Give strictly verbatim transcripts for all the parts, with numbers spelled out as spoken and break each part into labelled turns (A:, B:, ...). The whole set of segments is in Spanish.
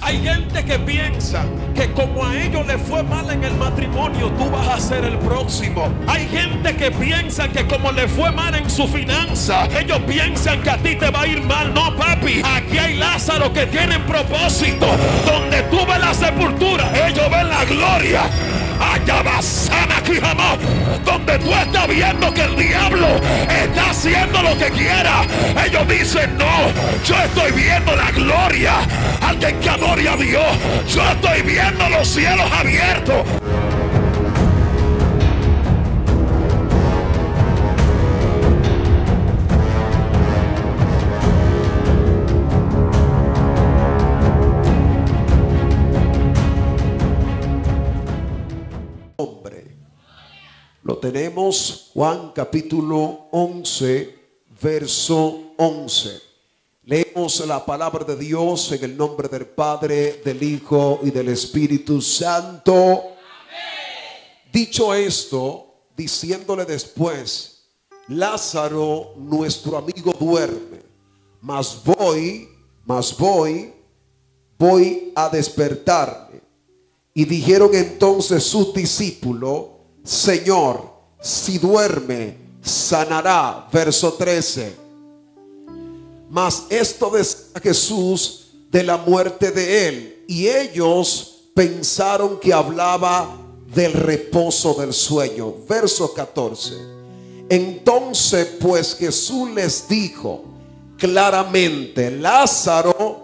A: Hay gente que piensa que como a ellos les fue mal en el matrimonio, tú vas a ser el próximo. Hay gente que piensa que como les fue mal en su finanza, ellos piensan que a ti te va a ir mal. No, papi, aquí hay Lázaro que tienen propósito. Donde tú ves la sepultura, ellos ven la gloria. Allá va sana aquí jamás. Donde tú estás viendo que el diablo está haciendo lo que quiera, ellos dicen no, yo estoy viendo la gloria. Alguien que adore a Dios, yo estoy viendo los cielos abiertos.
B: Lo tenemos, Juan capítulo once, verso once. Leemos la palabra de Dios en el nombre del Padre, del Hijo y del Espíritu Santo. Amén. Dicho esto, diciéndole después: Lázaro, nuestro amigo, duerme, mas voy, mas voy, voy a despertarle. Y dijeron entonces sus discípulos: Señor, si duerme, sanará. Verso trece. Mas esto decía Jesús de la muerte de él, y ellos pensaron que hablaba del reposo del sueño. Verso catorce. Entonces pues Jesús les dijo claramente: Lázaro.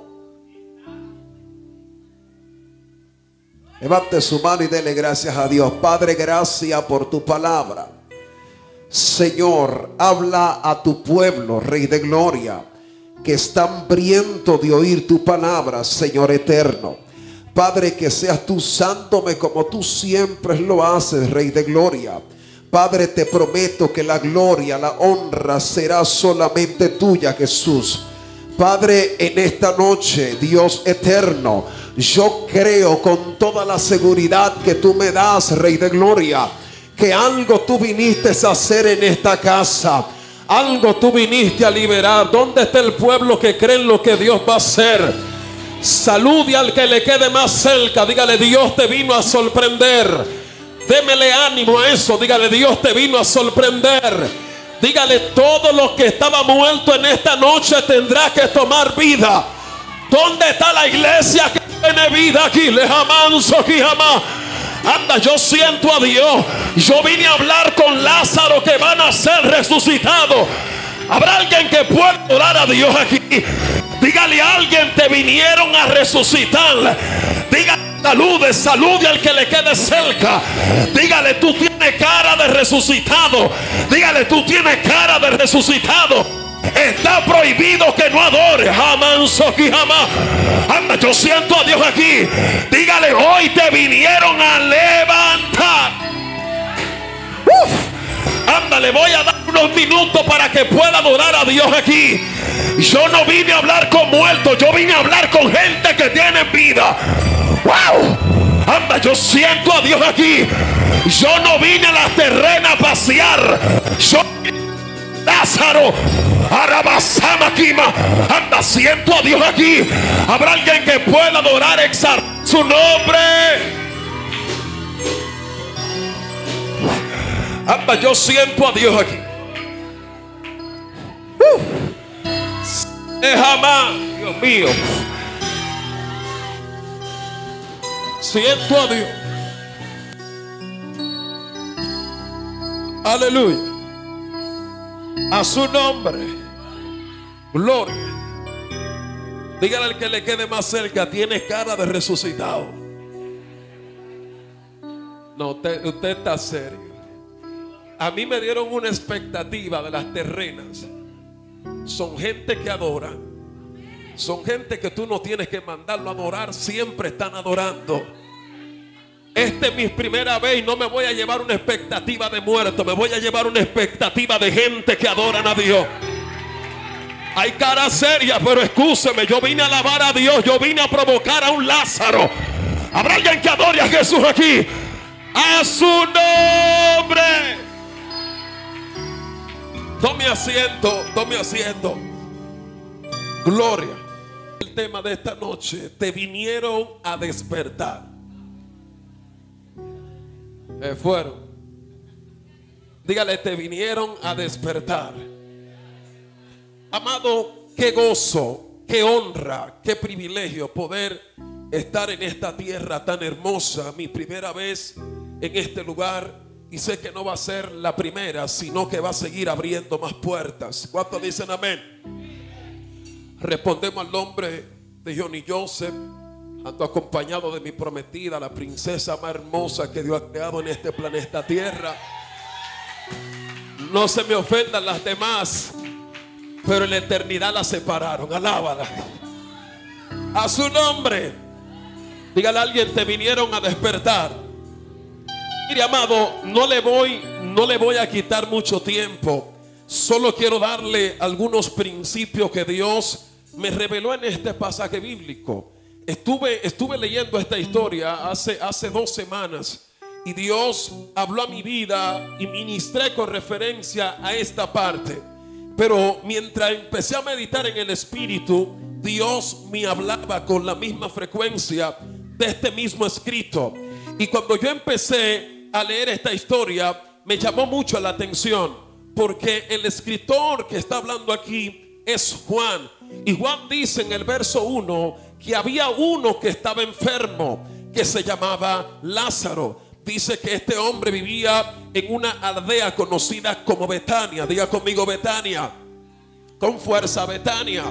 B: Levante su mano y dele gracias a Dios. Padre, gracias por tu palabra. Señor, habla a tu pueblo, Rey de Gloria, que está hambriento de oír tu palabra, Señor eterno. Padre, que seas tú usándome como tú siempre lo haces, Rey de Gloria. Padre, te prometo que la gloria, la honra será solamente tuya, Jesús. Padre, en esta noche, Dios eterno, yo creo con toda la seguridad que tú me das, Rey de Gloria, que algo tú viniste a hacer en esta casa. Algo tú viniste a liberar. ¿Dónde está el pueblo que cree en lo que Dios va a hacer? Salude al que le quede más cerca. Dígale: Dios te vino a sorprender. Démele ánimo a eso. Dígale: Dios te vino a sorprender. Dígale: todo lo que estaba muerto en esta noche tendrá que tomar vida. ¿Dónde está la iglesia que tiene vida aquí? Le amanso aquí jamás. Anda, yo siento a Dios. Yo vine a hablar con Lázaro que van a ser resucitados. ¿Habrá alguien que pueda orar a Dios aquí? Dígale a alguien: te vinieron a resucitar. Dígale: salude, salude al que le quede cerca. Dígale: tú tienes cara de resucitado. Dígale: tú tienes cara de resucitado. Está prohibido que no adore. Jamás aquí jamás. Anda, yo siento a Dios aquí. Dígale: hoy te vinieron a levantar. Uf. Anda, le voy a dar unos minutos para que pueda adorar a Dios aquí. Yo no vine a hablar con muertos, yo vine a hablar con gente que tiene vida. Wow. Anda, yo siento a Dios aquí. Yo no vine a las terrenas a pasear. Yo Lázaro, Arabasama Kima. Anda, siento a Dios aquí. Habrá alguien que pueda adorar, exaltar su nombre. Anda, yo siento a Dios aquí. Uh. Jamás, Dios mío. Siento a Dios. Aleluya. A su nombre. Gloria. Dígale al que le quede más cerca: tiene cara de resucitado. No, usted, usted está serio. A mí me dieron una expectativa de las terrenas. Son gente que adora. Son gente que tú no tienes que mandarlo a adorar. Siempre están adorando. Esta es mi primera vez y no me voy a llevar una expectativa de muerto. Me voy a llevar una expectativa de gente que adoran a Dios. Hay cara seria, pero escúcheme, yo vine a alabar a Dios. Yo vine a provocar a un Lázaro. ¿Habrá alguien que adore a Jesús aquí? A su nombre. Tome asiento, tome asiento. Gloria.
A: el tema de esta noche. Te vinieron a despertar. Eh, fueron. Dígale, te vinieron a despertar. Amado, qué gozo, qué honra, qué privilegio poder estar en esta tierra tan hermosa. Mi primera vez en este lugar, y sé que no va a ser la primera, sino que va a seguir abriendo más puertas. ¿Cuántos dicen amén? Respondemos al nombre de Johnny Joseph. Ando acompañado de mi prometida, la princesa más hermosa que Dios ha creado en este planeta Tierra. No se me ofendan las demás, pero en la eternidad las separaron. Alábala a su nombre. Dígale a alguien, te vinieron a despertar. Mire, amado, no le voy, no le voy a quitar mucho tiempo. Solo quiero darle algunos principios que Dios me reveló en este pasaje bíblico. Estuve, estuve leyendo esta historia hace, hace dos semanas y Dios habló a mi vida y ministré con referencia a esta parte. Pero mientras empecé a meditar en el Espíritu, Dios me hablaba con la misma frecuencia de este mismo escrito. Y cuando yo empecé a leer esta historia, me llamó mucho la atención, porque el escritor que está hablando aquí es Juan. Y Juan dice en el verso uno que había uno que estaba enfermo, que se llamaba Lázaro. Dice que este hombre vivía en una aldea conocida como Betania. Diga conmigo Betania. Con fuerza, Betania.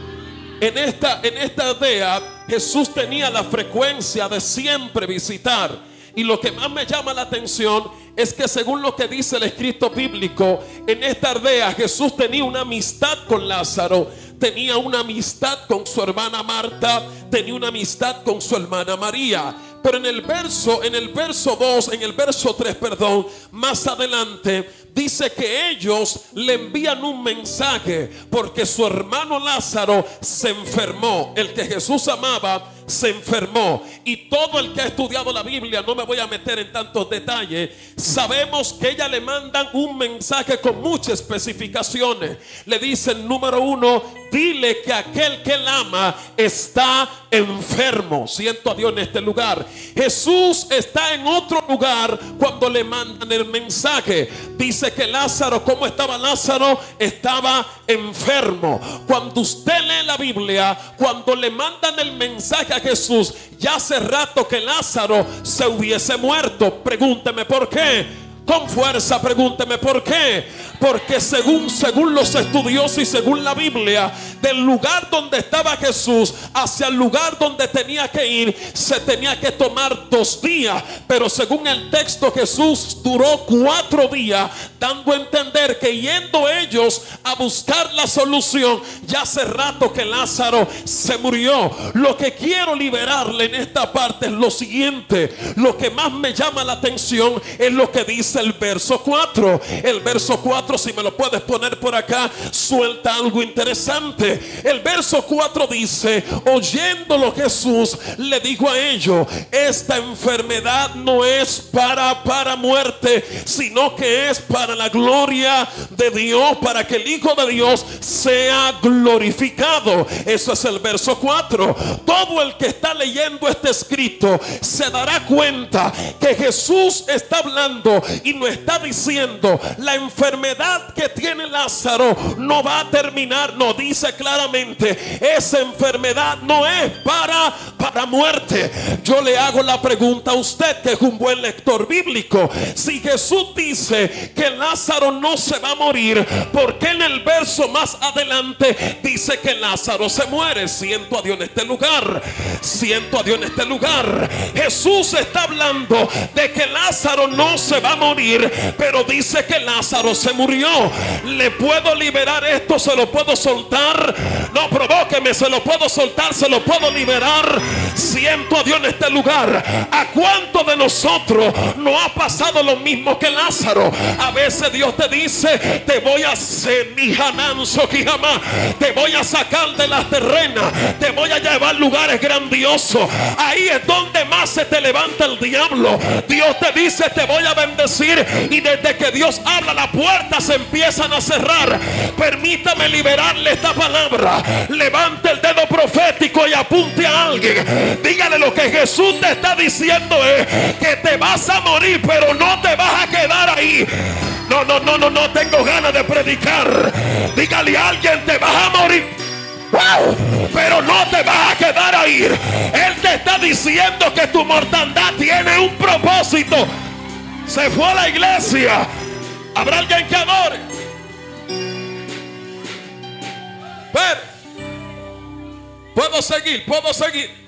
A: En esta, en esta aldea Jesús tenía la frecuencia de siempre visitar. Y lo que más me llama la atención es que según lo que dice el escrito bíblico, en esta aldea Jesús tenía una amistad con Lázaro, tenía una amistad con su hermana Marta, tenía una amistad con su hermana María. Pero en el verso, en el verso dos, en el verso tres, perdón, más adelante, dice que ellos le envían un mensaje porque su hermano Lázaro se enfermó. El que Jesús amaba se enfermó. Y todo el que ha estudiado la Biblia, no me voy a meter en tantos detalles, sabemos que ella le mandan un mensaje con muchas especificaciones. Le dicen, número uno, dile que aquel que él ama está enfermo. Siento a Dios en este lugar. Jesús está en otro lugar cuando le mandan el mensaje. Dice que Lázaro, ¿cómo estaba Lázaro? Estaba enfermo. Cuando usted lee la Biblia, cuando le mandan el mensaje a Jesús, ya hace rato que Lázaro se hubiese muerto. Pregúnteme por qué. Con fuerza, pregúnteme por qué. Porque según, según los estudiosos y según la Biblia, del lugar donde estaba Jesús hacia el lugar donde tenía que ir, se tenía que tomar dos días. Pero según el texto, Jesús duró cuatro días, dando a entender que yendo ellos a buscar la solución, ya hace rato que Lázaro se murió. Lo que quiero liberarle en esta parte es lo siguiente. Lo que más me llama la atención es lo que dice el verso cuatro. El verso cuatro, si me lo puedes poner por acá, suelta algo interesante. El verso cuatro dice: oyéndolo Jesús le dijo a ellos: esta enfermedad no es para, para muerte, sino que es para la gloria de Dios, para que el Hijo de Dios sea glorificado. Eso es el verso cuatro. Todo el que está leyendo este escrito se dará cuenta que Jesús está hablando y no está diciendo la enfermedad que tiene Lázaro no va a terminar. No, dice claramente: esa enfermedad no es para, para muerte. Yo le hago la pregunta a usted, que es un buen lector bíblico: si Jesús dice que Lázaro no se va a morir, ¿por qué en el verso más adelante dice que Lázaro se muere? Siento a Dios en este lugar. Siento a Dios en este lugar. Jesús está hablando de que Lázaro no se va a morir, pero dice que Lázaro se murió. ¿Le puedo liberar esto? ¿Se lo puedo soltar? No, provóqueme. ¿Se lo puedo soltar? ¿Se lo puedo liberar? Siento a Dios en este lugar. ¿A cuántos de nosotros no ha pasado lo mismo que Lázaro? A veces Dios te dice: te voy a hacer mi jananzo que jamás, te voy a sacar de las terrenas, te voy a llevar lugares grandiosos. Ahí es donde más se te levanta el diablo. Dios te dice: te voy a bendecir, y desde que Dios habla, las puertas se empiezan a cerrar. Permítame liberarle esta palabra. Levante el dedo profético y apunte a alguien. Dígale: lo que Jesús te está diciendo es que te vas a morir, pero no te vas a quedar ahí. No, no, no, no, no tengo ganas de predicar. Dígale a alguien: te vas a morir, wow, pero no te vas a quedar ahí. Él te está diciendo que tu mortandad tiene un propósito. Se fue a la iglesia. ¿Habrá alguien que adore? Pero puedo seguir, puedo seguir.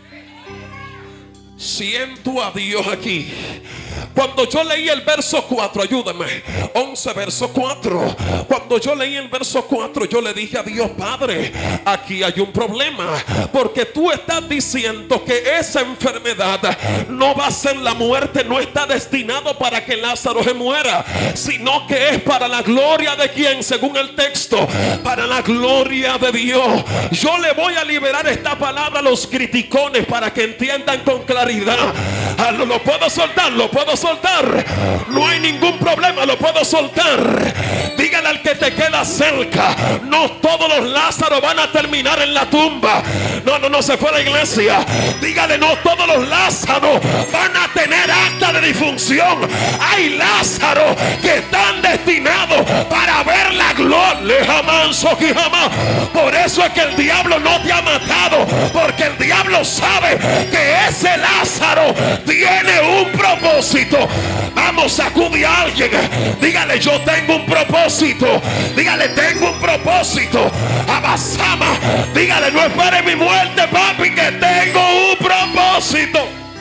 A: Siento a Dios aquí. Cuando yo leí el verso cuatro, ayúdame, once verso cuatro. Cuando yo leí el verso cuatro, yo le dije a Dios: Padre, aquí hay un problema, porque tú estás diciendo que esa enfermedad no va a ser la muerte, no está destinado para que Lázaro se muera, sino que es para la gloria de quien, según el texto, para la gloria de Dios. Yo le voy a liberar esta palabra a los criticones para que entiendan con claridad. Ah, lo, lo puedo soltar, lo puedo soltar. No hay ningún problema, lo puedo soltar. Dígale al que te queda cerca: no todos los Lázaros van a terminar en la tumba. No, no, no se fue a la iglesia. Dígale: no todos los Lázaros van a tener acta de difunción. Hay Lázaros que están destinados para ver la gloria. Jamás, jamás. Por eso es que el diablo no te ha matado, porque el diablo sabe que ese Lázaro tiene un propósito. Vamos, sacude a alguien. Dígale: yo tengo un propósito. Dígale: tengo un propósito. Abasama. Dígale: no espere mi muerte, papi, que tengo un propósito.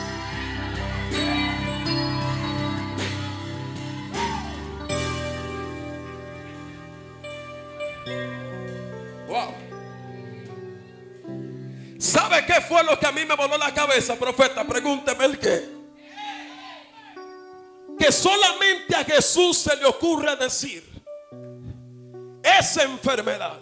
A: Wow. ¿Sabe qué fue lo que a mí me voló la cabeza, profeta? Pregúnteme el qué. Que solamente a Jesús se le ocurre decir: esa enfermedad,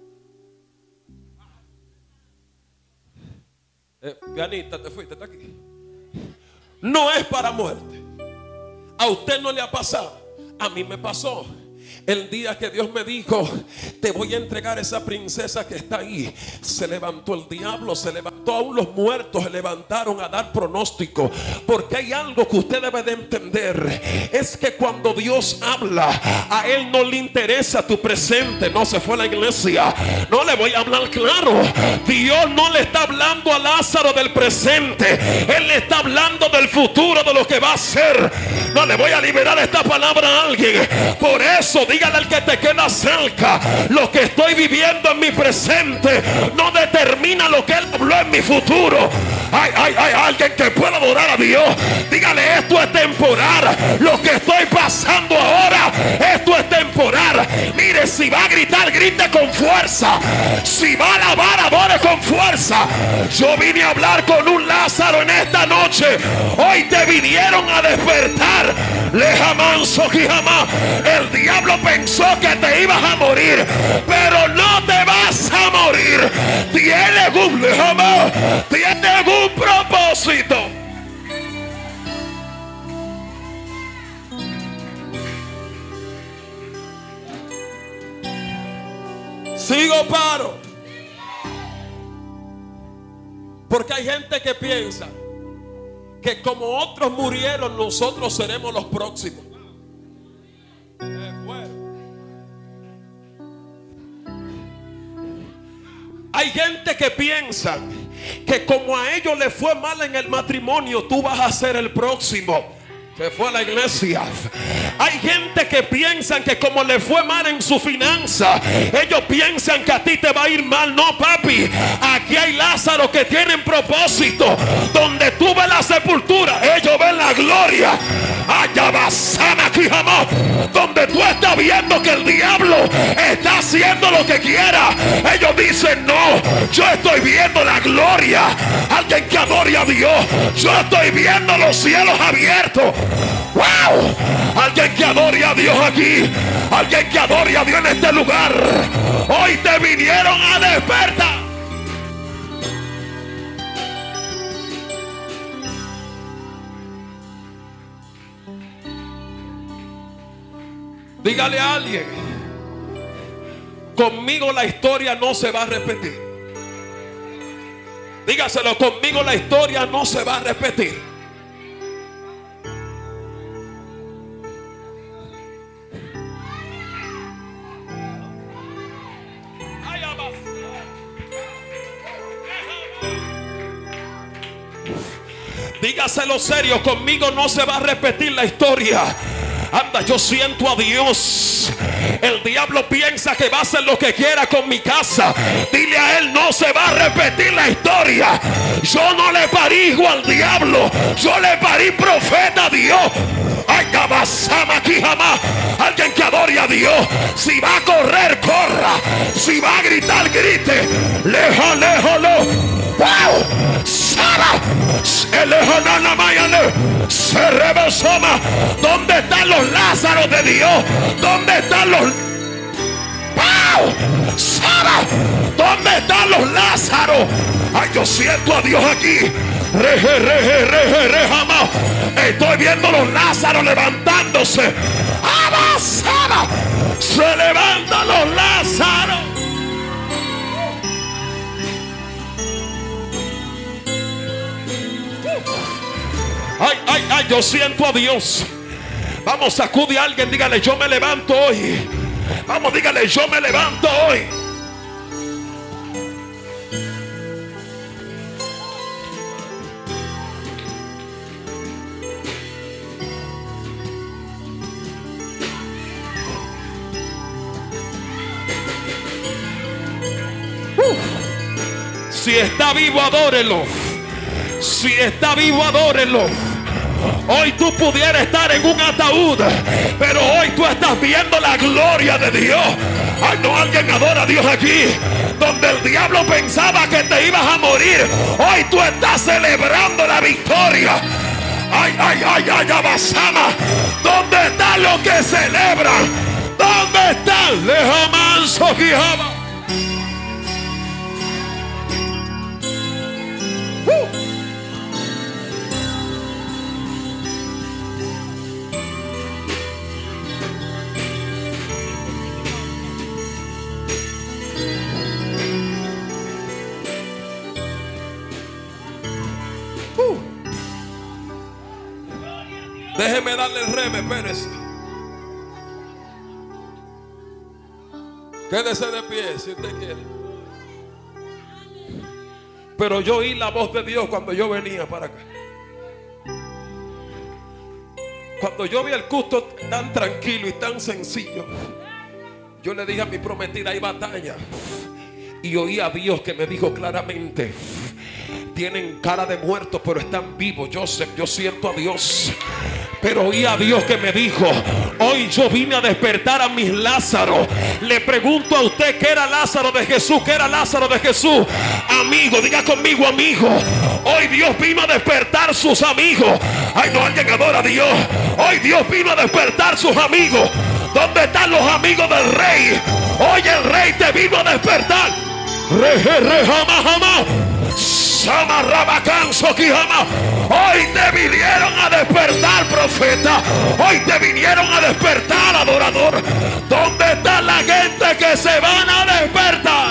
A: eh, Pianita, te fuiste, está aquí, no es para muerte. A usted no le ha pasado, a mí me pasó. El día que Dios me dijo: te voy a entregar esa princesa que está ahí, se levantó el diablo, se levantó, aún los muertos se levantaron a dar pronóstico. Porque hay algo que usted debe de entender: es que cuando Dios habla, a Él no le interesa tu presente. No se fue a la iglesia. No le voy a hablar claro. Dios no le está hablando a Lázaro del presente, Él le está hablando del futuro, de lo que va a ser. No le voy a liberar esta palabra a alguien. Por eso dígale al que te queda cerca: lo que estoy viviendo en mi presente no determina lo que Él habló en mi futuro. Hay, hay, hay alguien que pueda adorar a Dios. Dígale: esto es temporal. Lo que estoy pasando ahora, esto es temporal. Mire, si va a gritar, grite con fuerza. Si va a alabar, adore con fuerza. Yo vine a hablar con un Lázaro en esta noche. Hoy te vinieron a despertar. Le jamás, jamás. El diablo pensó que te ibas a morir, pero no te vas a morir. Tienes un, jamás, tienes un propósito. Sigo, paro. Porque hay gente que piensa que como otros murieron, nosotros seremos los próximos. Hay gente que piensa que como a ellos les fue mal en el matrimonio, tú vas a ser el próximo. Se fue a la iglesia. Hay gente que piensan que como le fue mal en su finanza, ellos piensan que a ti te va a ir mal. No, papi, aquí hay Lázaro que tienen propósito. Donde tú ves la sepultura, ellos ven la gloria. Allá basama aquí jamás. donde tú estás viendo que el diablo está haciendo lo que quiera, ellos dicen: no, yo estoy viendo la gloria. Alguien que adore a Dios. Yo estoy viendo los cielos abiertos. ¡Wow! Alguien que adore a Dios aquí. Alguien que adore a Dios en este lugar. Hoy te vinieron a despertar. Dígale a alguien: conmigo la historia no se va a repetir. Dígaselo: conmigo la historia no se va a repetir. Dígaselo serio: conmigo no se va a repetir la historia. Anda, yo siento a Dios. El diablo piensa que va a hacer lo que quiera con mi casa. Dile a él: no se va a repetir la historia. Yo no le parí hijo al diablo, yo le parí profeta a Dios. Ay, cabazama aquí jamás. Alguien que adore a Dios. Si va a correr, corra. Si va a gritar, grite. Lejo, lejo, lo. ¡Wow! ¡Sara! ¡Elejonana mayane! ¡Se rebosoma! ¿Dónde están los Lázaros de Dios? ¿Dónde están los... ¡Wow! ¡Sara! ¿Dónde están los Lázaros? ¡Ay, yo siento a Dios aquí! ¡Reje, reje, reje, rejama! Estoy viendo los Lázaros levantándose. ¡Abasada! ¡Se levantan los Lázaros! Ay, ay, ay, yo siento a Dios. Vamos, sacude a alguien, dígale: yo me levanto hoy. Vamos, dígale: yo me levanto hoy. Uh. Si está vivo, adórelo. Si está vivo, adórelo. Hoy tú pudieras estar en un ataúd, pero hoy tú estás viendo la gloria de Dios. Ay, no, alguien adora a Dios aquí. Donde el diablo pensaba que te ibas a morir, hoy tú estás celebrando la victoria. Ay, ay, ay, ay, abasama. ¿Dónde están los que celebran? ¿Dónde están? Lejamanso Quijaba. Déjeme darle el reme, espérese. Quédese de pie si usted quiere. Pero yo oí la voz de Dios cuando yo venía para acá. Cuando yo vi el culto tan tranquilo y tan sencillo, yo le dije a mi prometida: hay batalla. Y oí a Dios que me dijo claramente: tienen cara de muertos pero están vivos. Joseph, yo siento a Dios. Pero oí a Dios que me dijo: hoy yo vine a despertar a mis Lázaros. Le pregunto a usted: ¿qué era Lázaro de Jesús? ¿Qué era Lázaro de Jesús? Amigo, diga conmigo: amigo. Hoy Dios vino a despertar sus amigos. Ay, no, alguien adora a Dios. Hoy Dios vino a despertar sus amigos. ¿Dónde están los amigos del rey? Hoy el rey te vino a despertar. Reje, re, jamás, jamás. Hoy te vinieron a despertar, profeta. Hoy te vinieron a despertar, adorador. ¿Dónde está la gente que se van a despertar?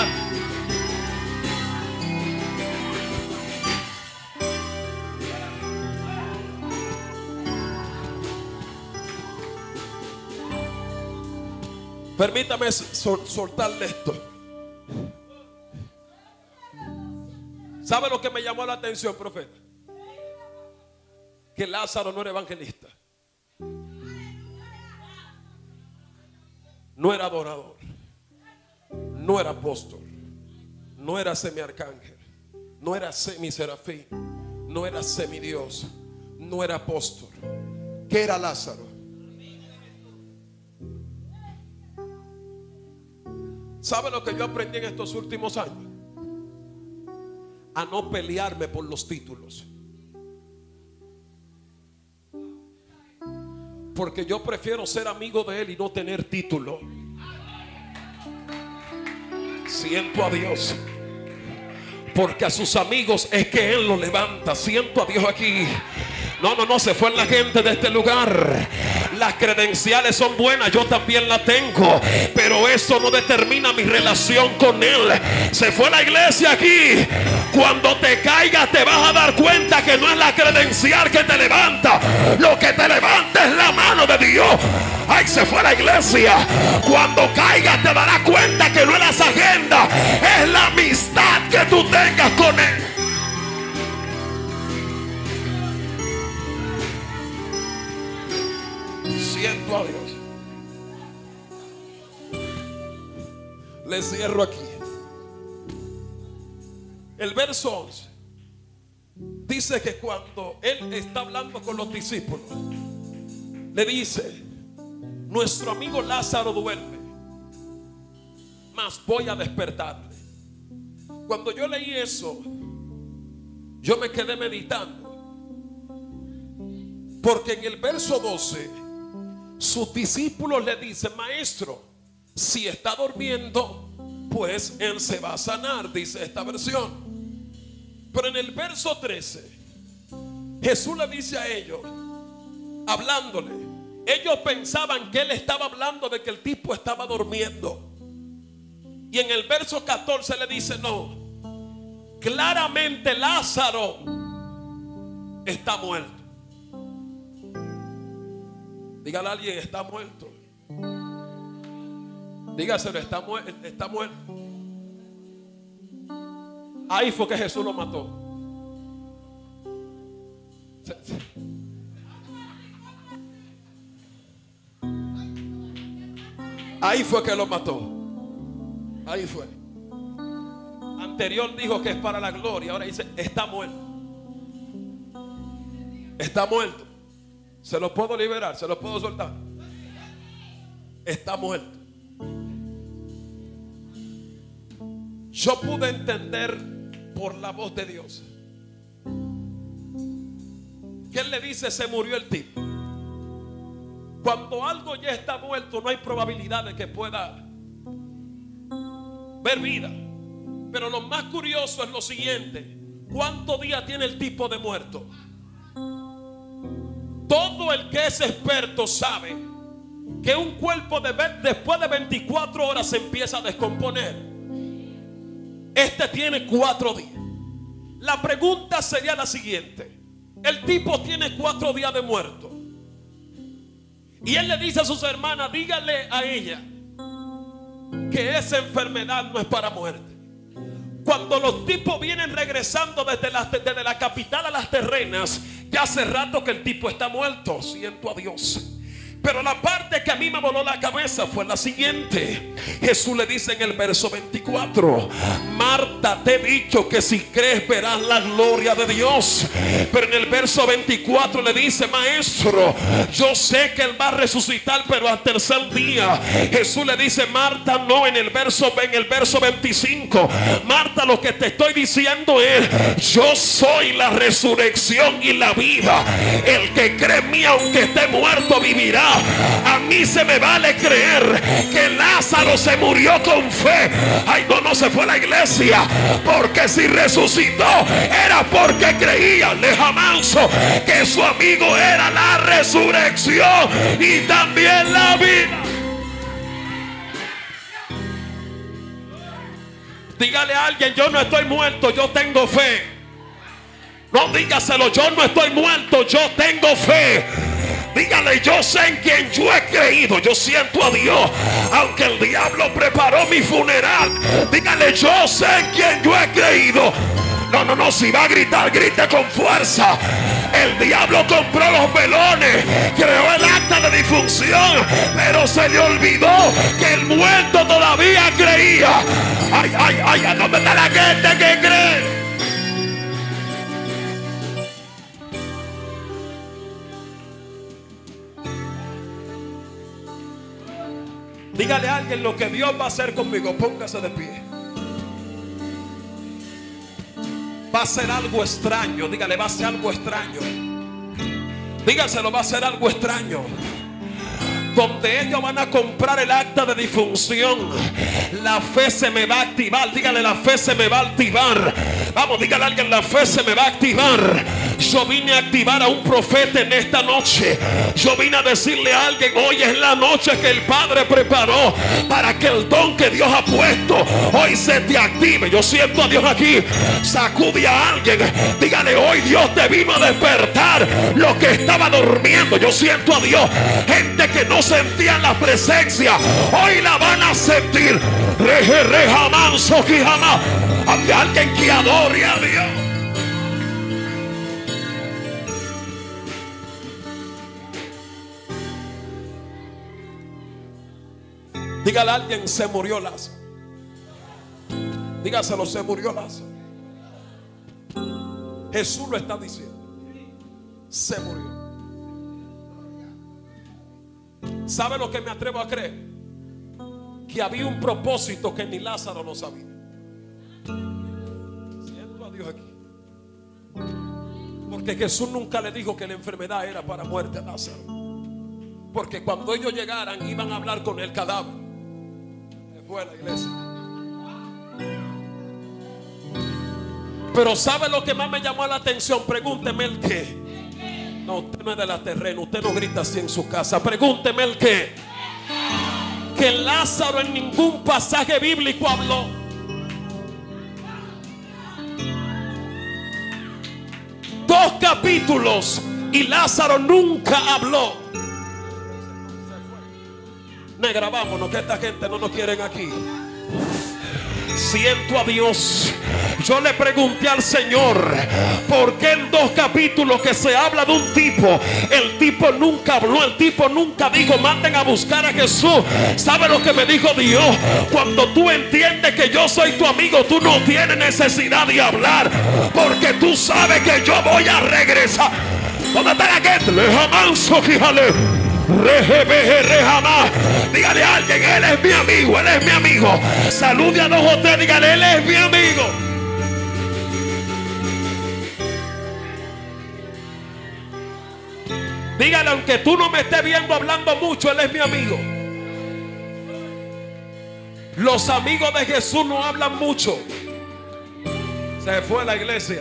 A: Permítame sol- soltarle esto. ¿Sabe lo que me llamó la atención, profeta? Que Lázaro no era evangelista, no era adorador, no era apóstol, no era semiarcángel, no era semiserafín, no era semidios, no era apóstol. ¿Qué era Lázaro? ¿Sabe lo que yo aprendí en estos últimos años? A no pelearme por los títulos. Porque yo prefiero ser amigo de Él y no tener título. Siento a Dios. Porque a sus amigos es que Él los levanta. Siento a Dios aquí. No, no, no, se fue la gente de este lugar. Las credenciales son buenas, yo también las tengo, pero eso no determina mi relación con Él. Se fue la iglesia aquí. Cuando te caigas te vas a dar cuenta que no es la credencial que te levanta. Lo que te levanta es la mano de Dios. Ay, se fue la iglesia. Cuando caigas te darás cuenta que no es las agendas, es la amistad que tú tengas con Él. Siento a Dios. Le cierro aquí. El verso once dice que cuando Él está hablando con los discípulos, le dice: nuestro amigo Lázaro duerme, mas voy a despertarle. Cuando yo leí eso, yo me quedé meditando, porque en el verso doce sus discípulos le dicen: maestro, si está durmiendo, pues Él se va a sanar, dice esta versión. Pero en el verso trece Jesús le dice a ellos, hablándole, ellos pensaban que Él estaba hablando de que el tipo estaba durmiendo. Y en el verso catorce le dice: no, claramente Lázaro está muerto. Dígale a alguien: está muerto. Dígaselo: está, mu está muerto. Ahí fue que Jesús lo mató. Ahí fue que lo mató. Ahí fue. Anterior dijo que es para la gloria. Ahora dice: está muerto. Está muerto. Se lo puedo liberar, se lo puedo soltar. Está muerto. Yo pude entender por la voz de Dios que Él le dice: se murió el tipo. Cuando algo ya está muerto, no hay probabilidad de que pueda ver vida. Pero lo más curioso es lo siguiente: ¿cuántos días tiene el tipo de muerto? Todo el que es experto sabe que un cuerpo de, después de veinticuatro horas se empieza a descomponer. Este tiene cuatro días. La pregunta sería la siguiente: el tipo tiene cuatro días de muerto, y él le dice a sus hermanas: dígale a ella que esa enfermedad no es para muerte. Cuando los tipos vienen regresando desde la, desde la capital a las terrenas, ya hace rato que el tipo está muerto. Siento a Dios. Pero la parte que a mí me voló la cabeza fue la siguiente. Jesús le dice en el verso veinticuatro: Marta, te he dicho que si crees verás la gloria de Dios. Pero en el verso veinticuatro le dice: maestro, yo sé que Él va a resucitar, pero al tercer día. Jesús le dice: Marta, no. En el verso, en el verso veinticinco: Marta, lo que te estoy diciendo es: yo soy la resurrección y la vida. El que cree en mí, aunque esté muerto, vivirá. A mí se me vale creer que Lázaro se murió con fe. Ay, no, no se fue a la iglesia, porque si resucitó era porque creía, leja manso, que su amigo era la resurrección y también la vida. Dígale a alguien: yo no estoy muerto, yo tengo fe. No, dígaselo: yo no estoy muerto, yo tengo fe. Dígale: yo sé en quien yo he creído. Yo siento a Dios, aunque el diablo preparó mi funeral. Dígale: yo sé en quien yo he creído. No, no, no, si va a gritar, grite con fuerza. El diablo compró los velones, creó el acta de difunción, pero se le olvidó que el muerto todavía creía. Ay, ay, ay, ¿a dónde está la gente que cree? Dígale a alguien lo que Dios va a hacer conmigo. Póngase de pie. Va a ser algo extraño. Dígale, va a ser algo extraño. Dígaselo, va a ser algo extraño. Donde ellos van a comprar el acta de difunción, la fe se me va a activar. Dígale, la fe se me va a activar. Vamos, dígale a alguien, la fe se me va a activar. Yo vine a activar a un profeta en esta noche. Yo vine a decirle a alguien, hoy es la noche que el Padre preparó para que el don que Dios ha puesto hoy se te active. Yo siento a Dios aquí. Sacude a alguien. Dígale, hoy Dios te vino a despertar lo que estaba durmiendo. Yo siento a Dios. Gente que no sentían la presencia, hoy la van a sentir. Reje, reja, manso, quijama. Ante alguien que adore a Dios. Dígale a alguien, se murió Lázaro. Dígaselo, se murió Lázaro. Jesús lo está diciendo. Se murió. ¿Sabe lo que me atrevo a creer? Que había un propósito que ni Lázaro lo sabía. Siento a Dios aquí. Porque Jesús nunca le dijo que la enfermedad era para muerte a Lázaro. Porque cuando ellos llegaran iban a hablar con el cadáver. Se fue a la iglesia. Pero ¿sabe lo que más me llamó la atención? Pregúnteme el qué. No, usted no es de la terreno, usted no grita así en su casa. Pregúnteme el qué. Que Lázaro en ningún pasaje bíblico habló. Dos capítulos y Lázaro nunca habló. Negra, vámonos, que esta gente no nos quieren aquí. Siento a Dios. Yo le pregunté al Señor, ¿por qué en dos capítulos que se habla de un tipo, el tipo nunca habló, el tipo nunca dijo, manden a buscar a Jesús? ¿Sabe lo que me dijo Dios? Cuando tú entiendes que yo soy tu amigo, tú no tienes necesidad de hablar, porque tú sabes que yo voy a regresar. ¿Dónde está la gente? Le jamanso, fíjale. Dígale a alguien, él es mi amigo, él es mi amigo. Salude a dos o tres, dígale, él es mi amigo. Dígale, aunque tú no me estés viendo hablando mucho, él es mi amigo. Los amigos de Jesús no hablan mucho. Se fue a la iglesia.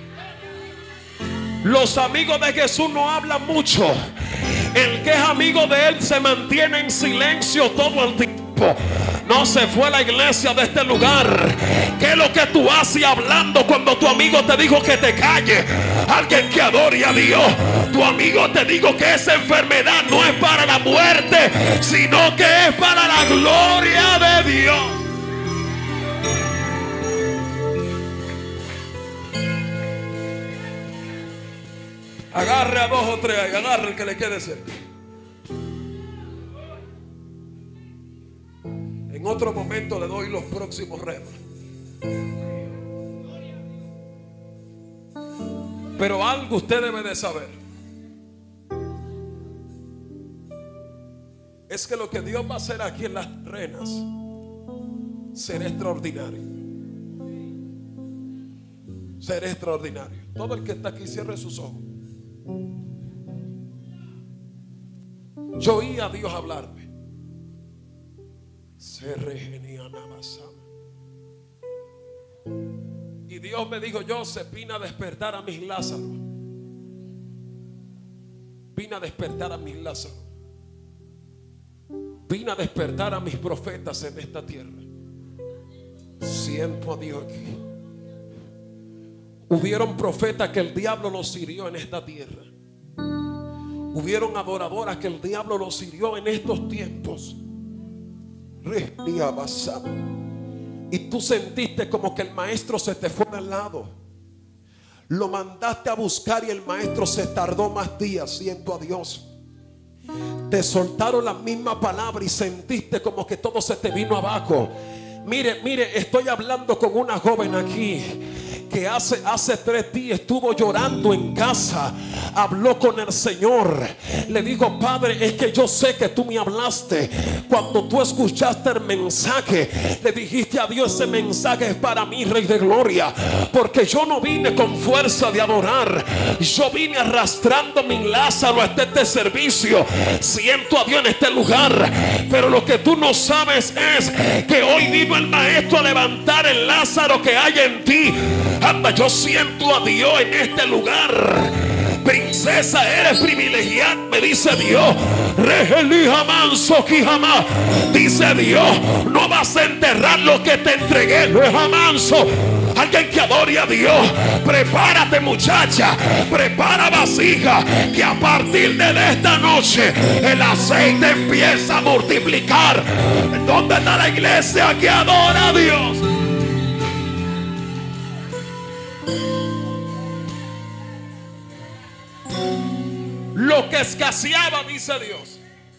A: Los amigos de Jesús no hablan mucho. El que es amigo de él se mantiene en silencio todo el tiempo. No se fue a la iglesia de este lugar. ¿Qué es lo que tú haces hablando cuando tu amigo te dijo que te calle? Alguien que adore a Dios. Tu amigo te dijo que esa enfermedad no es para la muerte, sino que es para la gloria de Dios. Agarre a dos o tres ahí, agarre el que le quede cerca. En otro momento le doy los próximos retos. Pero algo usted debe de saber. Es que lo que Dios va a hacer aquí en las terrenas será extraordinario. Será extraordinario. Todo el que está aquí cierre sus ojos. Yo oí a Dios hablarme. Y Dios me dijo, Joseph, vine a despertar a mis Lázaros. Vine a despertar a mis Lázaros. Vine a despertar a mis profetas en esta tierra. Siento a Dios aquí. Hubieron profetas que el diablo los hirió en esta tierra. Hubieron adoradoras que el diablo los hirió en estos tiempos. Y tú sentiste como que el maestro se te fue al lado. Lo mandaste a buscar y el maestro se tardó más días. Siento a Dios. Te soltaron la misma palabra y sentiste como que todo se te vino abajo. Mire, mire, estoy hablando con una joven aquí que hace, hace tres días estuvo llorando en casa, habló con el Señor, le dijo: Padre, es que yo sé que tú me hablaste. Cuando tú escuchaste el mensaje, le dijiste a Dios: ese mensaje es para mí, Rey de Gloria, porque yo no vine con fuerza de adorar, yo vine arrastrando mi Lázaro hasta este servicio. Siento a Dios en este lugar, pero lo que tú no sabes es que hoy vino el Maestro a levantar el Lázaro que hay en ti. Anda, yo siento a Dios en este lugar. Princesa, eres privilegiada, me dice Dios. Dice Dios: no vas a enterrar lo que te entregué. Manso. Alguien que adore a Dios, prepárate, muchacha, prepara vasija, que a partir de esta noche el aceite empieza a multiplicar. ¿Dónde está la iglesia que adora a Dios? Lo que escaseaba, dice Dios,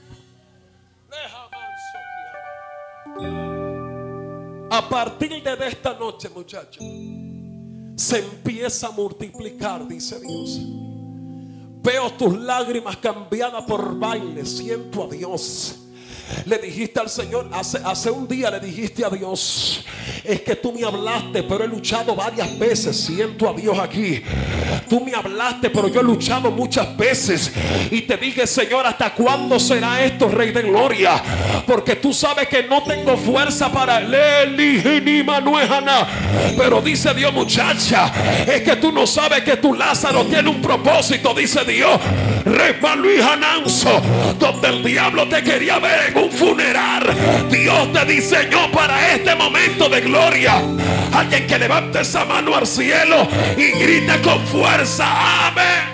A: a partir de esta noche, muchachos, se empieza a multiplicar, dice Dios. Veo tus lágrimas cambiadas por baile. Siento a Dios. Le dijiste al Señor, hace, hace un día le dijiste a Dios: es que tú me hablaste, pero he luchado varias veces. Siento a Dios aquí. Tú me hablaste, pero yo he luchado muchas veces. Y te dije: Señor, ¿hasta cuándo será esto, Rey de Gloria? Porque tú sabes que no tengo fuerza para Leli Manuejana. Pero dice Dios: muchacha, es que tú no sabes que tu Lázaro tiene un propósito. Dice Dios: Rey Luis Ananzo, donde el diablo te quería ver en un funeral, Dios te diseñó para este momento de gloria. Alguien que levante esa mano al cielo y grite con fuerza: amén.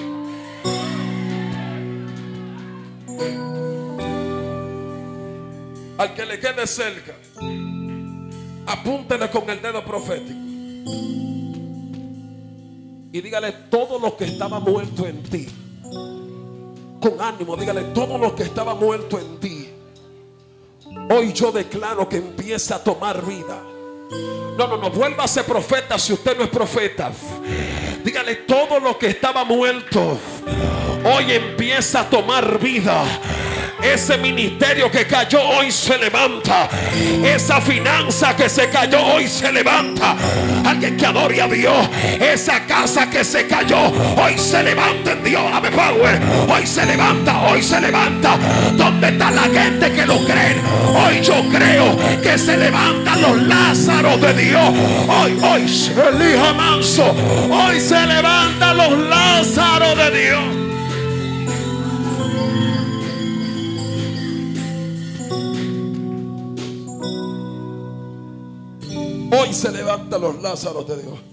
A: Al que le quede cerca, apúntele con el dedo profético y dígale: todo lo que estaba muerto en ti. Con ánimo, dígale: todo lo que estaba muerto en ti, hoy yo declaro que empieza a tomar vida. No, no, no, vuelva a ser profeta si usted no es profeta. Dígale: todo lo que estaba muerto, hoy empieza a tomar vida. Ese ministerio que cayó hoy se levanta. Esa finanza que se cayó hoy se levanta. Alguien que adore a Dios. Esa casa que se cayó hoy se levanta en Dios. Ame power. Hoy se levanta, hoy se levanta. ¿Dónde está la gente que lo creen? Hoy yo creo que se levantan los Lázaros de Dios. Hoy, hoy se elija manso. Hoy se levantan los Lázaros de Dios. Hoy se levantan los Lázaros de Dios.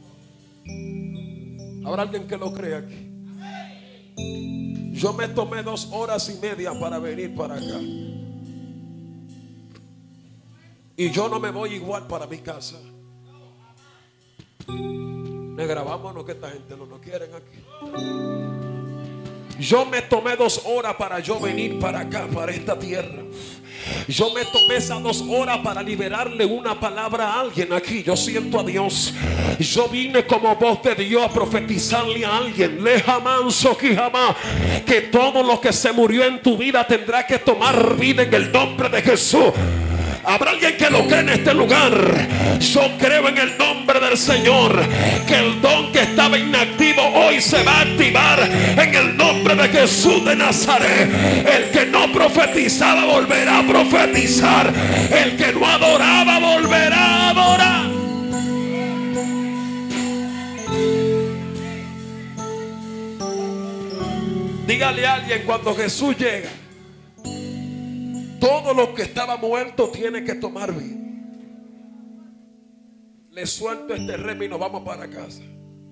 A: ¿Habrá alguien que lo crea aquí? Yo me tomé dos horas y media para venir para acá. Y yo no me voy igual para mi casa. Me grabamos, no, que esta gente no nos quieren aquí. Yo me tomé dos horas para yo venir para acá, para esta tierra. Yo me tomé esas dos horas para liberarle una palabra a alguien aquí. Yo siento a Dios. Yo vine como voz de Dios a profetizarle a alguien. Leja manso que jamás, que todo lo que se murió en tu vida tendrá que tomar vida en el nombre de Jesús. Habrá alguien que lo cree en este lugar. Yo creo en el nombre del Señor que el don que estaba inactivo hoy se va a activar en el nombre de Jesús de Nazaret. El que no profetizaba volverá a profetizar. El que no adoraba volverá a adorar. Dígale a alguien: cuando Jesús llega, todo lo que estaba muerto tiene que tomar vida. Le suelto este remo y nos vamos para casa.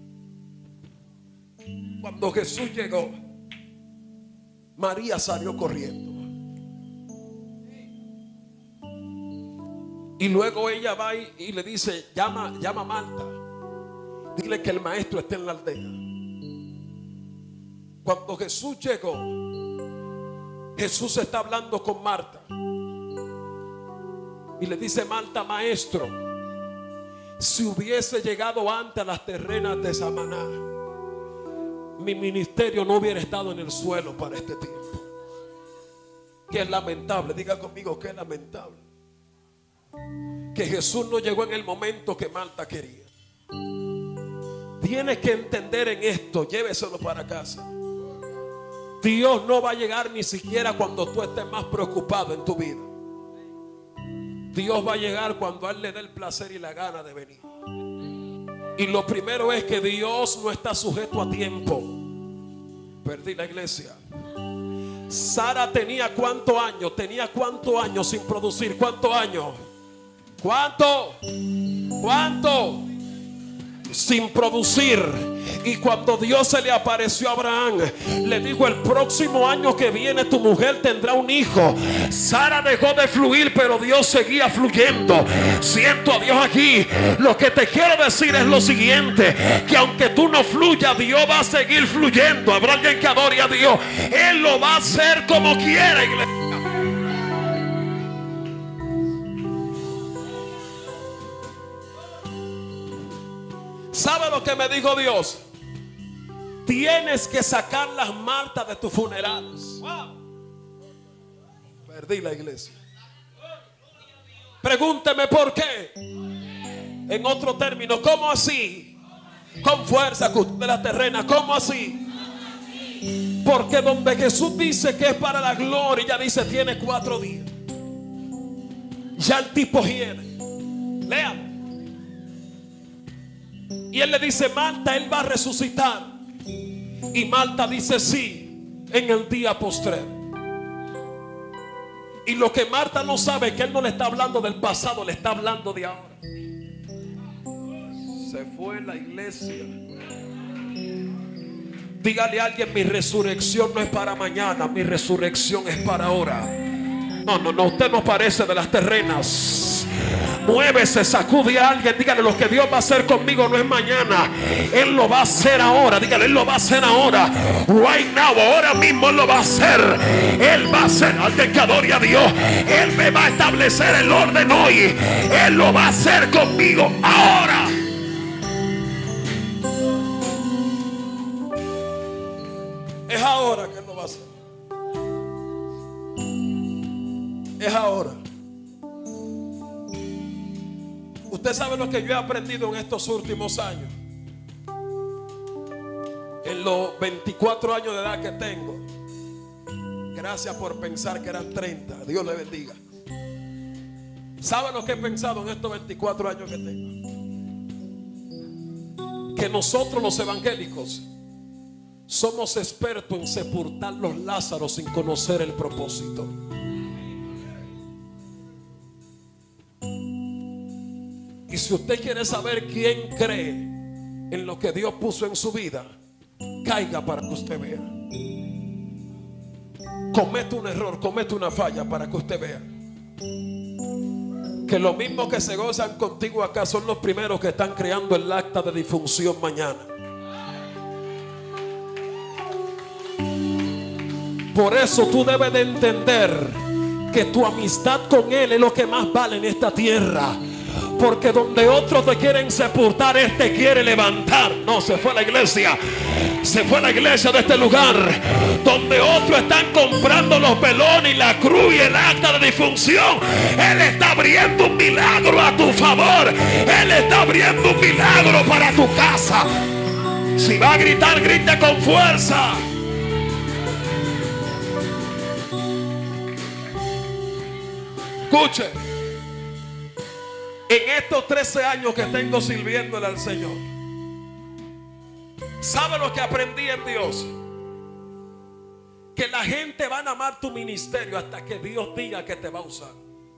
A: Cuando Jesús llegó, María salió corriendo. Y luego ella va y, y le dice: llama, llama a Marta. Dile que el maestro está en la aldea. Cuando Jesús llegó, Jesús está hablando con Marta y le dice: Marta, maestro, Si hubiese llegado antes a las terrenas de Samaná, mi ministerio no hubiera estado en el suelo para este tiempo. Que es lamentable, diga conmigo que es lamentable que Jesús no llegó en el momento que Marta quería. Tienes que entender en esto, lléveselo para casa. Dios no va a llegar ni siquiera cuando tú estés más preocupado en tu vida. Dios va a llegar cuando a Él le dé el placer y la gana de venir. Y lo primero es que Dios no está sujeto a tiempo. Perdí la iglesia. Sara tenía cuántos años, tenía cuántos años sin producir, cuántos años, cuánto, cuánto sin producir. Y cuando Dios se le apareció a Abraham, le dijo: el próximo año que viene tu mujer tendrá un hijo. Sara dejó de fluir, pero Dios seguía fluyendo. Siento a Dios aquí. Lo que te quiero decir es lo siguiente: que aunque tú no fluyas, Dios va a seguir fluyendo. Habrá alguien que adore a Dios. Él lo va a hacer como quiera, iglesia. ¿Sabe lo que me dijo Dios? Tienes que sacar las Martas de tus funerales. Wow. Perdí la iglesia. Pregúnteme por qué. En otro término, ¿cómo así? Con fuerza de la terrena, ¿cómo así? Porque donde Jesús dice que es para la gloria, ya dice tiene cuatro días. Ya el tipo hiere. Lean. Y él le dice: Marta, él va a resucitar. Y Marta dice: sí, en el día postrero. Y lo que Marta no sabe es que él no le está hablando del pasado, le está hablando de ahora. Se fue la iglesia. Dígale a alguien: mi resurrección no es para mañana, mi resurrección es para ahora. No, no, no, usted no parece de las terrenas. Muévese, sacude a alguien, dígale: lo que Dios va a hacer conmigo no es mañana, Él lo va a hacer ahora. Dígale: Él lo va a hacer ahora, right now, ahora mismo Él lo va a hacer. Él va a hacer, alguien que adore a Dios, Él me va a establecer el orden hoy. Él lo va a hacer conmigo ahora. Es ahora que Él lo va a hacer. Es ahora. Usted sabe lo que yo he aprendido en estos últimos años. En los veinticuatro años de edad que tengo. Gracias por pensar que eran treinta. Dios le bendiga. ¿Sabe lo que he pensado en estos veinticuatro años que tengo? Que nosotros los evangélicos somos expertos en sepultar los Lázaros sin conocer el propósito. Y si usted quiere saber quién cree en lo que Dios puso en su vida, caiga para que usted vea. Comete un error, comete una falla para que usted vea que los mismos que se gozan contigo acá son los primeros que están creando el acta de difunción mañana. Por eso tú debes de entender que tu amistad con Él es lo que más vale en esta tierra. Porque donde otros te quieren sepultar, Él te quiere levantar. No, se fue la iglesia. Se fue la iglesia de este lugar. Donde otros están comprando los velones y la cruz y el acta de difunción, Él está abriendo un milagro a tu favor. Él está abriendo un milagro para tu casa. Si va a gritar, grite con fuerza. Escuche. En estos trece años que tengo sirviéndole al Señor, ¿sabe lo que aprendí en Dios? Que la gente va a amar tu ministerio hasta que Dios diga que te va a usar.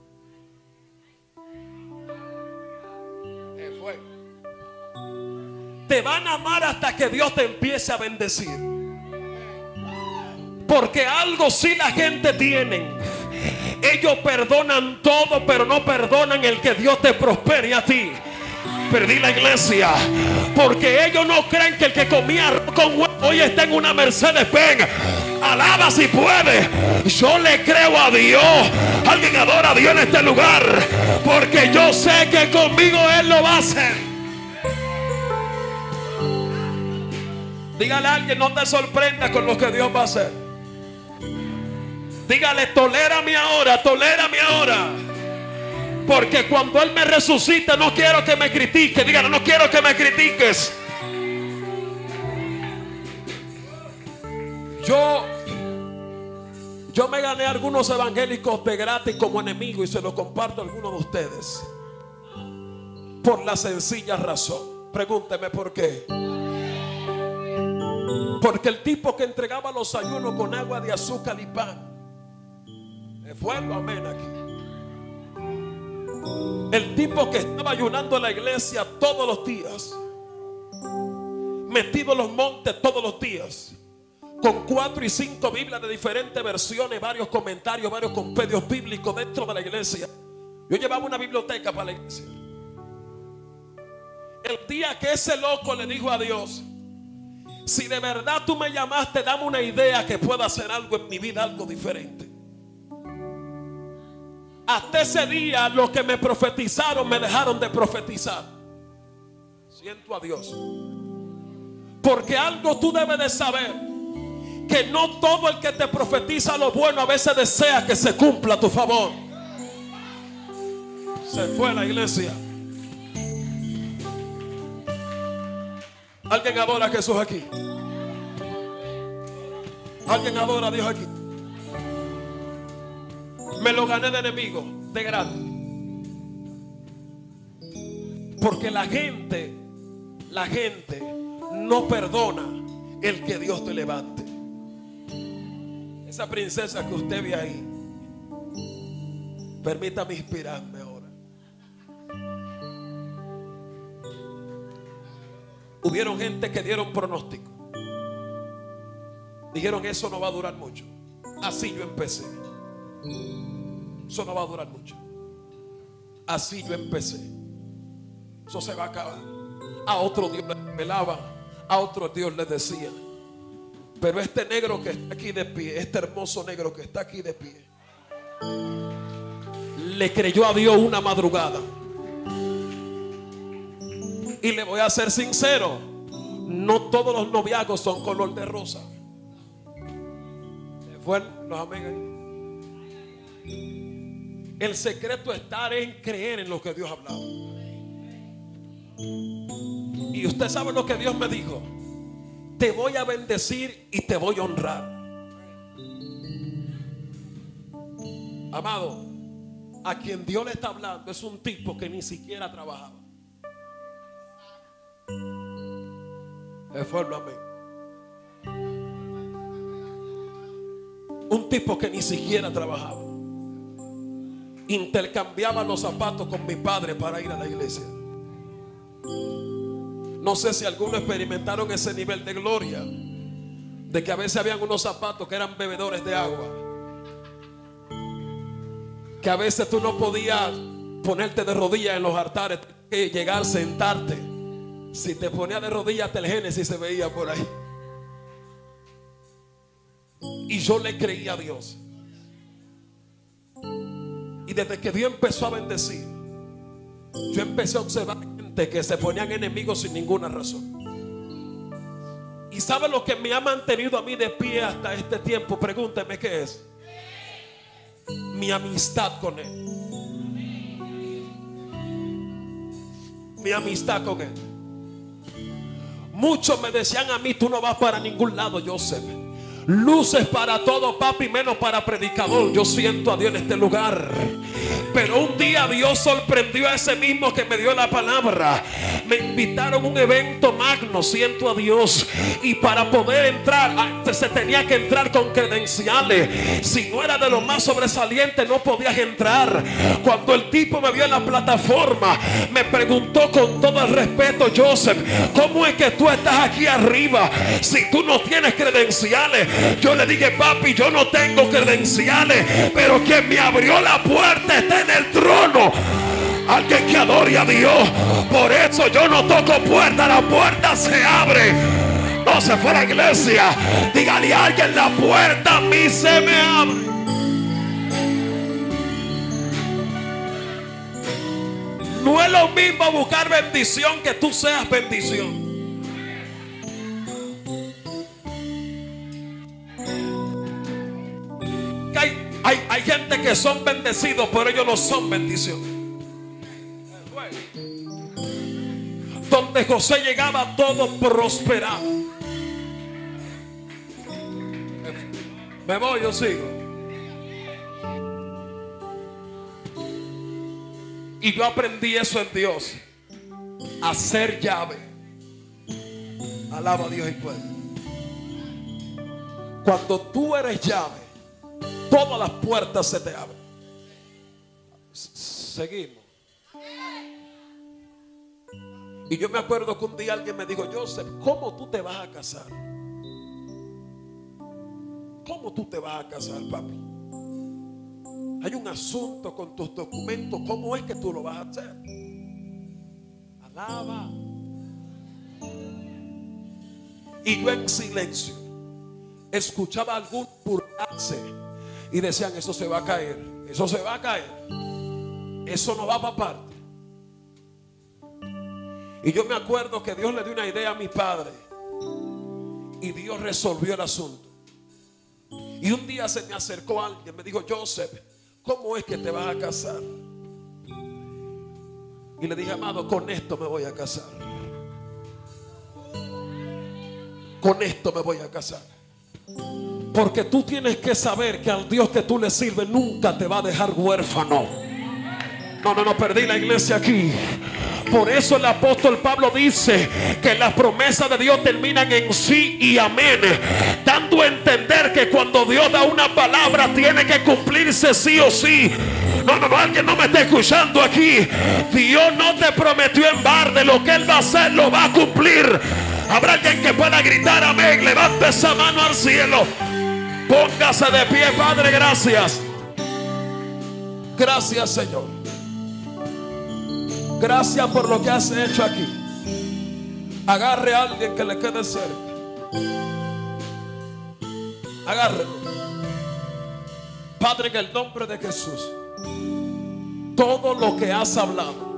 A: ¿Qué fue? Te van a amar hasta que Dios te empiece a bendecir. Porque algo sí la gente tiene. Ellos perdonan todo, pero no perdonan el que Dios te prospere a ti. Perdí la iglesia porque ellos no creen que el que comía arroz con huevo hoy está en una Mercedes Benz. Alaba si puede. Yo le creo a Dios. Alguien adora a Dios en este lugar, porque yo sé que conmigo Él lo va a hacer. Dígale a alguien: no te sorprendas con lo que Dios va a hacer. Dígale: tolérame ahora, tolérame ahora. Porque cuando Él me resucite, no quiero que me critique. Dígale: no quiero que me critiques. Yo Yo me gané a algunos evangélicos de gratis como enemigo, y se lo comparto a algunos de ustedes por la sencilla razón. Pregúnteme por qué. Porque el tipo que entregaba los ayunos con agua de azúcar y pan, es fuego, amén, aquí. El tipo que estaba ayunando en la iglesia todos los días, metido en los montes todos los días, con cuatro y cinco Biblias de diferentes versiones, varios comentarios, varios compendios bíblicos dentro de la iglesia. Yo llevaba una biblioteca para la iglesia. El día que ese loco le dijo a Dios: si de verdad tú me llamaste, dame una idea que pueda hacer algo en mi vida, algo diferente. Hasta ese día los que me profetizaron me dejaron de profetizar. Siento a Dios. Porque algo tú debes de saber: que no todo el que te profetiza lo bueno a veces desea que se cumpla a tu favor. Se fue la iglesia. ¿Alguien adora a Jesús aquí? ¿Alguien adora a Dios aquí? Me lo gané de enemigo, de gratis. Porque la gente, la gente no perdona el que Dios te levante. Esa princesa que usted ve ahí, permítame inspirarme ahora. Hubieron gente que dieron pronóstico. Dijeron: eso no va a durar mucho. Así yo empecé. Eso no va a durar mucho. Así yo empecé. Eso se va a acabar. A otro Dios le revelaba, a otro Dios le decía. Pero este negro que está aquí de pie, este hermoso negro que está aquí de pie, le creyó a Dios una madrugada. Y le voy a ser sincero: no todos los noviazgos son color de rosa. Bueno, los amigos, el secreto está en creer en lo que Dios ha hablado. Y usted sabe lo que Dios me dijo: te voy a bendecir y te voy a honrar. Amado, a quien Dios le está hablando es un tipo que ni siquiera trabajaba. Es fuerte, amén. Un tipo que ni siquiera trabajaba. Intercambiaba los zapatos con mi padre para ir a la iglesia. No sé si algunos experimentaron ese nivel de gloria, de que a veces habían unos zapatos que eran bebedores de agua, que a veces tú no podías ponerte de rodillas en los altares, que llegar a sentarte. Si te ponías de rodillas hasta el Génesis se veía por ahí. Y yo le creí a Dios. Y desde que Dios empezó a bendecir, yo empecé a observar gente que se ponían enemigos sin ninguna razón. ¿Y sabe lo que me ha mantenido a mí de pie hasta este tiempo? Pregúnteme qué es. Mi amistad con Él. Mi amistad con Él. Muchos me decían a mí: tú no vas para ningún lado, Joseph. Luces para todo, papi, menos para predicador. Yo siento a Dios en este lugar. Pero un día Dios sorprendió a ese mismo que me dio la palabra. Me invitaron a un evento magno, siento a Dios. Y para poder entrar, antes se tenía que entrar con credenciales. Si no era de lo más sobresaliente, no podías entrar. Cuando el tipo me vio en la plataforma, me preguntó con todo el respeto: Joseph, ¿cómo es que tú estás aquí arriba si tú no tienes credenciales? Yo le dije: papi, yo no tengo credenciales, pero quien me abrió la puerta está en el trono. Alguien que adore a Dios. Por eso yo no toco puertas, la puerta se abre. No se fue a la iglesia. Dígale a alguien: la puerta a mí se me abre. No es lo mismo buscar bendición que tú seas bendición. Que hay, hay, hay gente que son bendecidos, pero ellos no son bendición. Donde José llegaba, todo prosperaba. Me voy, yo sigo. Y yo aprendí eso en Dios: a ser llave. Alaba a Dios y pueblo. Cuando tú eres llave, todas las puertas se te abren. Seguimos. Y yo me acuerdo que un día alguien me dijo: Joseph, ¿cómo tú te vas a casar? ¿Cómo tú te vas a casar, papi? Hay un asunto con tus documentos. ¿Cómo es que tú lo vas a hacer? Alaba. Y yo en silencio escuchaba a algún burlarse y decían: eso se va a caer, eso se va a caer, eso no va para parte. Y yo me acuerdo que Dios le dio una idea a mi padre y Dios resolvió el asunto. Y un día se me acercó alguien, me dijo: Joseph, ¿cómo es que te vas a casar? Y le dije: amado, con esto me voy a casar. Con esto me voy a casar. Porque tú tienes que saber que al Dios que tú le sirves nunca te va a dejar huérfano. No, no, no, perdí la iglesia aquí. Por eso el apóstol Pablo dice que las promesas de Dios terminan en sí y amén, dando a entender que cuando Dios da una palabra tiene que cumplirse sí o sí. No, no, no, alguien no me está escuchando aquí. Dios no te prometió en balde. Lo que Él va a hacer lo va a cumplir. Habrá alguien que pueda gritar amén. Levante esa mano al cielo. Póngase de pie. Padre, gracias. Gracias, Señor. Gracias por lo que has hecho aquí. Agarre a alguien que le quede cerca. Agárrelo. Padre, en el nombre de Jesús, todo lo que has hablado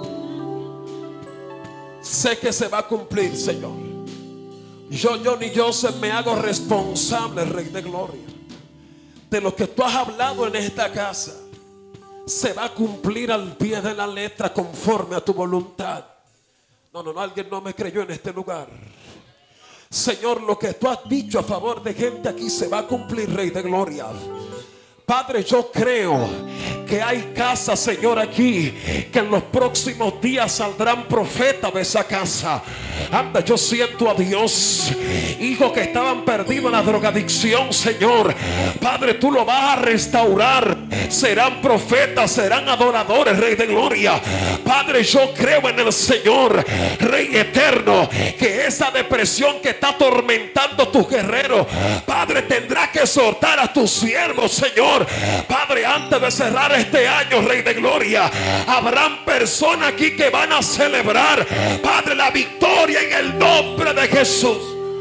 A: sé que se va a cumplir, Señor. Yo, yo ni Joseph me hago responsable, Rey de Gloria, de lo que tú has hablado en esta casa. Se va a cumplir al pie de la letra conforme a tu voluntad. No, no, no, alguien no me creyó en este lugar. Señor, lo que tú has dicho a favor de gente aquí se va a cumplir, Rey de Gloria. Padre, yo creo que hay casas, Señor, aquí, que en los próximos días saldrán profetas de esa casa. Anda, yo siento a Dios. Hijos que estaban perdidos en la drogadicción, Señor, Padre, tú lo vas a restaurar. Serán profetas, serán adoradores, Rey de Gloria. Padre, yo creo en el Señor, Rey eterno, que esa depresión que está atormentando a tus guerreros, Padre, tendrá que soltar a tus siervos, Señor. Padre, antes de cerrar este año, Rey de Gloria, habrán personas aquí que van a celebrar, Padre, la victoria en el nombre de Jesús.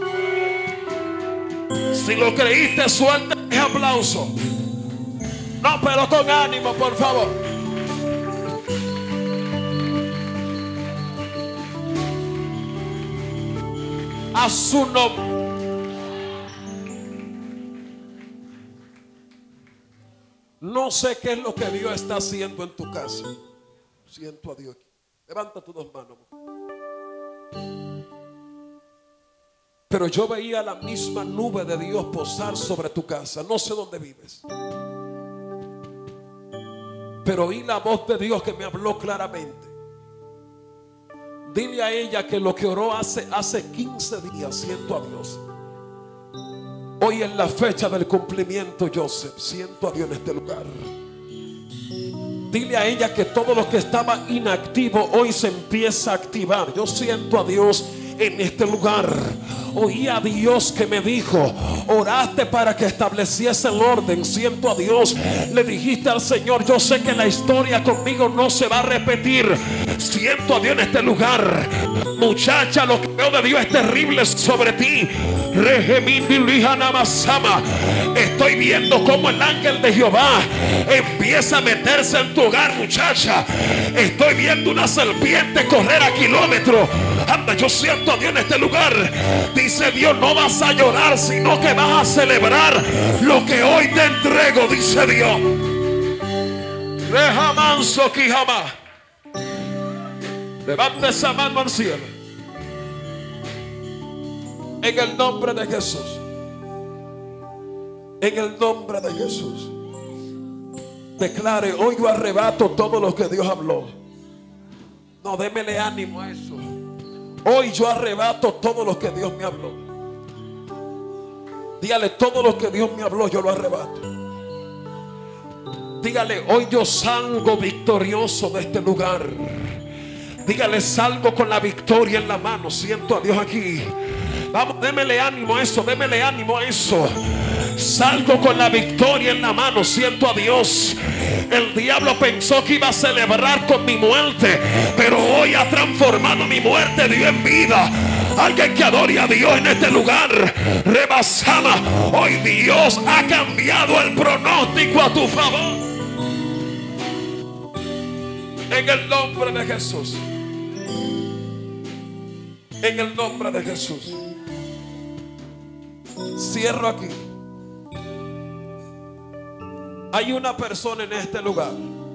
A: Si lo creíste, suelta ese aplauso. No, pero con ánimo, por favor. A su nombre. No sé qué es lo que Dios está haciendo en tu casa. Siento a Dios aquí. Levanta tus dos manos. Pero yo veía la misma nube de Dios posar sobre tu casa. No sé dónde vives, pero oí la voz de Dios que me habló claramente. Dile a ella que lo que oró hace, hace quince días, siento a Dios. Hoy es la fecha del cumplimiento, Joseph. Siento a Dios en este lugar. Dile a ella que todo lo que estaba inactivo hoy se empieza a activar. Yo siento a Dios en este lugar. oí a Dios que me dijo: oraste para que estableciese el orden. Siento a Dios, le dijiste al Señor: yo sé que la historia conmigo no se va a repetir. Siento a Dios en este lugar. Muchacha, lo que veo de Dios es terrible sobre ti. Estoy viendo cómo el ángel de Jehová empieza a meterse en tu hogar, muchacha. Estoy viendo una serpiente correr a kilómetros. Anda, yo siento a Dios en este lugar. Dice Dios: no vas a llorar, sino que vas a celebrar lo que hoy te entrego, dice Dios. Rejamanso Quijama. Levante esa mano al cielo. En el nombre de Jesús. En el nombre de Jesús. Declare: hoy yo arrebato todo lo que Dios habló. No, démele ánimo a eso. Hoy yo arrebato todo lo que Dios me habló. Dígale: todo lo que Dios me habló yo lo arrebato. Dígale: hoy yo salgo victorioso de este lugar. Dígale: salgo con la victoria en la mano. Siento a Dios aquí. Vamos, démele ánimo a eso, démele ánimo a eso. Salgo con la victoria en la mano. Siento a Dios. El diablo pensó que iba a celebrar con mi muerte, pero hoy ha transformado mi muerte, Dios, en vida. Alguien que adore a Dios en este lugar. Rebasama. Hoy Dios ha cambiado el pronóstico a tu favor. En el nombre de Jesús. En el nombre de Jesús. Cierro aquí. Hay una persona en este lugar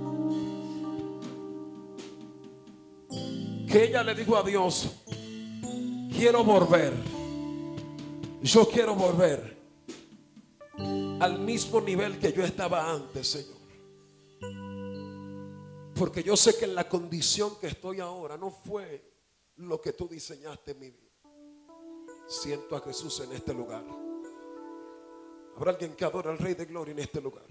A: que ella le dijo a Dios: quiero volver. Yo quiero volver al mismo nivel que yo estaba antes, Señor. Porque yo sé que en la condición que estoy ahora no fue lo que tú diseñaste en mi vida. Siento a Jesús en este lugar. Habrá alguien que adora al Rey de Gloria en este lugar.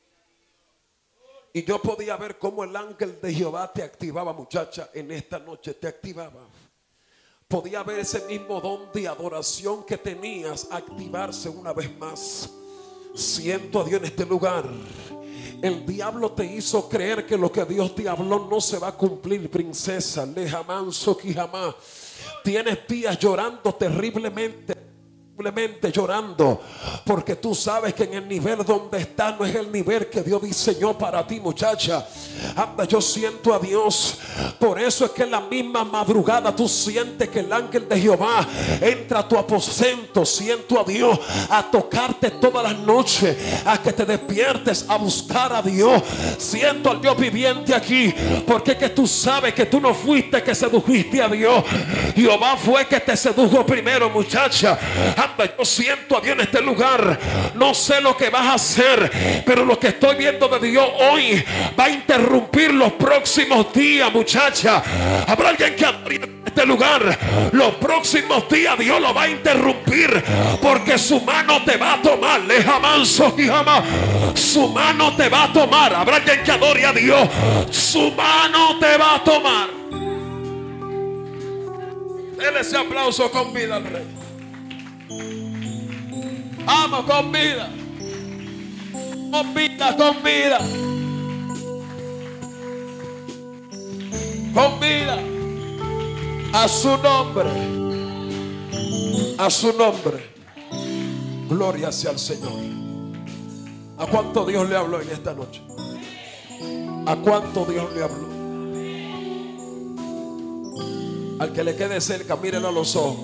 A: Y yo podía ver cómo el ángel de Jehová te activaba, muchacha, en esta noche te activaba. Podía ver ese mismo don de adoración que tenías activarse una vez más. Siento a Dios en este lugar. El diablo te hizo creer que lo que Dios te habló no se va a cumplir, princesa. Lejamanso Quijamá. Tienes días llorando terriblemente. Simplemente llorando porque tú sabes que en el nivel donde estás no es el nivel que Dios diseñó para ti, muchacha. Anda, yo siento a Dios. Por eso es que en la misma madrugada tú sientes que el ángel de Jehová entra a tu aposento. Siento a Dios a tocarte todas las noches, a que te despiertes a buscar a Dios. Siento al Dios viviente aquí, porque es que tú sabes que tú no fuiste que sedujiste a Dios. Jehová fue que te sedujo primero, muchacha. Yo siento a Dios en este lugar. No sé lo que vas a hacer, pero lo que estoy viendo de Dios hoy va a interrumpir los próximos días, muchacha. Habrá alguien que en este lugar. Los próximos días Dios lo va a interrumpir, porque su mano te va a tomar. Lejamanso Quijama. Su mano te va a tomar. Habrá alguien que adore a Dios. Su mano te va a tomar. Dele ese aplauso con vida al Rey. Vamos, con vida. Con vida, con vida. Con vida. A su nombre. A su nombre. Gloria sea al Señor. ¿A cuánto Dios le habló en esta noche? ¿A cuánto Dios le habló? Al que le quede cerca, mírelo a los ojos.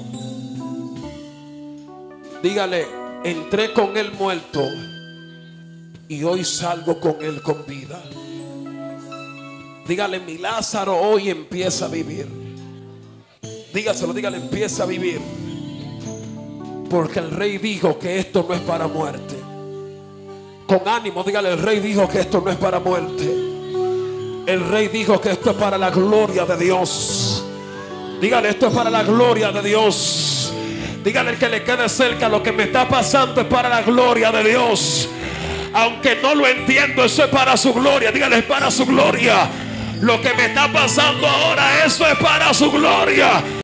A: Dígale: entré con él muerto y hoy salgo con él con vida. Dígale: mi Lázaro hoy empieza a vivir. Dígaselo, dígale: empieza a vivir. Porque el Rey dijo que esto no es para muerte. Con ánimo, dígale: el Rey dijo que esto no es para muerte. El Rey dijo que esto es para la gloria de Dios. Dígale: esto es para la gloria de Dios. Dígale al que le quede cerca: lo que me está pasando es para la gloria de Dios. Aunque no lo entiendo, eso es para su gloria. Dígale: es para su gloria. Lo que me está pasando ahora, eso es para su gloria.